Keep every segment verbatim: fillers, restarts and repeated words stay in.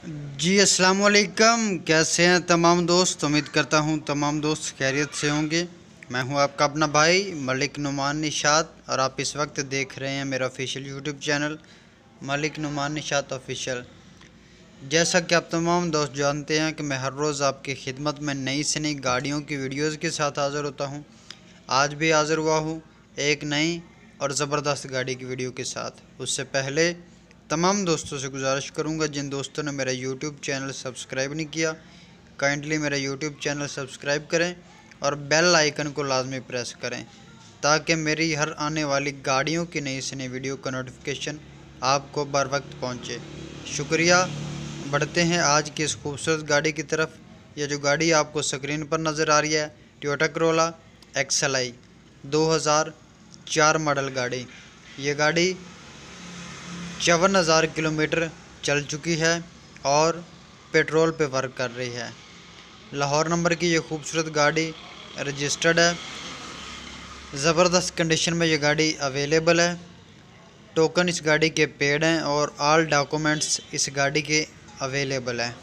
जी अस्सलाम वालेकुम। कैसे हैं तमाम दोस्त? उम्मीद करता हूं तमाम दोस्त खैरियत से होंगे। मैं हूं आपका अपना भाई मलिक नुमान निशात और आप इस वक्त देख रहे हैं मेरा official YouTube channel Malik Numan Nishat official. जैसा कि आप तमाम दोस्त जानते हैं कि मैं हर रोज़ आपकी खिदमत में नई से नई गाड़ियों की वीडियोज़ के साथ हाज़िर होता हूँ। आज भी हाज़िर हुआ हूँ एक नई और ज़बरदस्त गाड़ी की वीडियो के साथ। उससे पहले तमाम दोस्तों से गुजारिश करूंगा, जिन दोस्तों ने मेरा यूट्यूब चैनल सब्सक्राइब नहीं किया, काइंडली मेरा यूट्यूब चैनल सब्सक्राइब करें और बेल आइकन को लाजमी प्रेस करें ताकि मेरी हर आने वाली गाड़ियों की नई से नई वीडियो का नोटिफिकेशन आपको बर वक्त पहुँचे। शुक्रिया। बढ़ते हैं आज की इस खूबसूरत गाड़ी की तरफ। यह जो गाड़ी आपको स्क्रीन पर नज़र आ रही है Toyota Corolla X L I दो हज़ार चार मॉडल गाड़ी। ये गाड़ी चौवन हज़ार किलोमीटर चल चुकी है और पेट्रोल पे वर्क कर रही है। लाहौर नंबर की ये खूबसूरत गाड़ी रजिस्टर्ड है। ज़बरदस्त कंडीशन में ये गाड़ी अवेलेबल है। टोकन इस गाड़ी के पेड हैं और ऑल डॉक्यूमेंट्स इस गाड़ी के अवेलेबल हैं।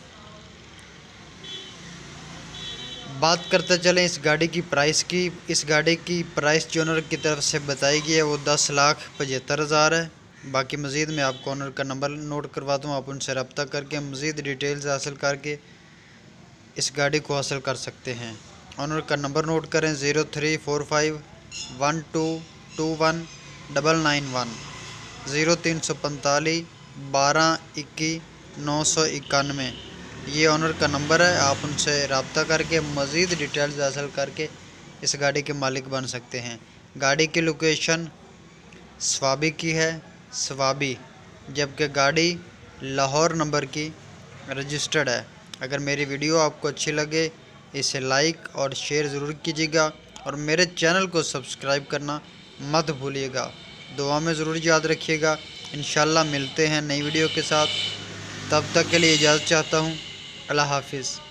बात करते चलें इस गाड़ी की प्राइस की। इस गाड़ी की प्राइस जो ओनर की तरफ से बताई गई है वो दस लाख पचहत्तर हज़ार है। बाकी मज़ीद मैं आपको ओनर का नंबर नोट करवाता हूँ, आप उनसे रब्ता करके मज़ीद डिटेल्स हासिल करके इस गाड़ी को हासिल कर सकते हैं। ओनर का नंबर नोट करें zero three four five one two two one double nine one zero तीन सौ पैंतालीस बारह इक्कीस नौ सौ इक्यानवे। ये ओनर का नंबर है। आप उनसे रब्ता करके मज़ीद डिटेल्स हासिल करके इस गाड़ी के मालिक बन सकते हैं। गाड़ी की लोकेशन स्वाबी की है, स्वाबी, जबकि गाड़ी लाहौर नंबर की रजिस्टर्ड है। अगर मेरी वीडियो आपको अच्छी लगे इसे लाइक और शेयर ज़रूर कीजिएगा और मेरे चैनल को सब्सक्राइब करना मत भूलिएगा। दुआ में ज़रूर याद रखिएगा। इंशाल्लाह मिलते हैं नई वीडियो के साथ। तब तक के लिए इजाज़त चाहता हूँ। अल्लाह हाफिज़।